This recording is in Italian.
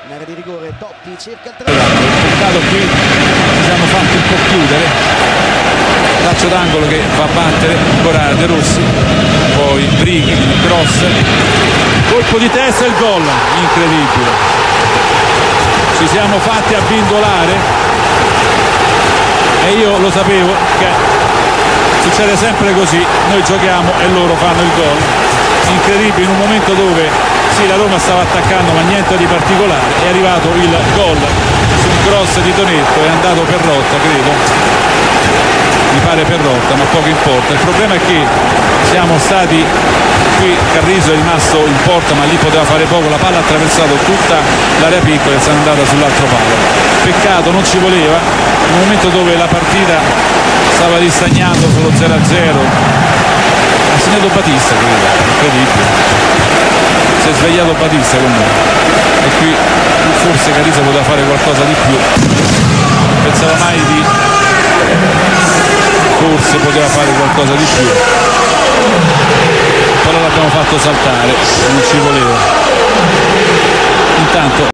in area di rigore. Totti cerca il peccato qui ci siamo fatti un po' chiudere, calcio d'angolo che va a battere ancora De Rossi, poi Brighi, il cross, colpo di testa e il gol incredibile. Ci siamo fatti abbindolare e io lo sapevo che succede sempre così, noi giochiamo e loro fanno il gol. Incredibile, in un momento dove sì, la Roma stava attaccando ma niente di particolare, è arrivato il gol sul cross di Tonetto, è andato per Rotta, credo, mi pare per Rotta, ma poco importa. Il problema è che siamo stati qui, Carrizo è rimasto in porta ma lì poteva fare poco, la palla ha attraversato tutta l'area piccola e se n'è andata sull'altro palo. Peccato, non ci voleva, in un momento dove la partita stava ristagnando sullo 0-0, ha segnato Batista, credo, incredibile. Si è svegliato Batista comunque e qui forse Carrizo poteva fare qualcosa di più, pensava mai di forse poteva fare qualcosa di più, però l'abbiamo fatto saltare, non ci voleva. Intanto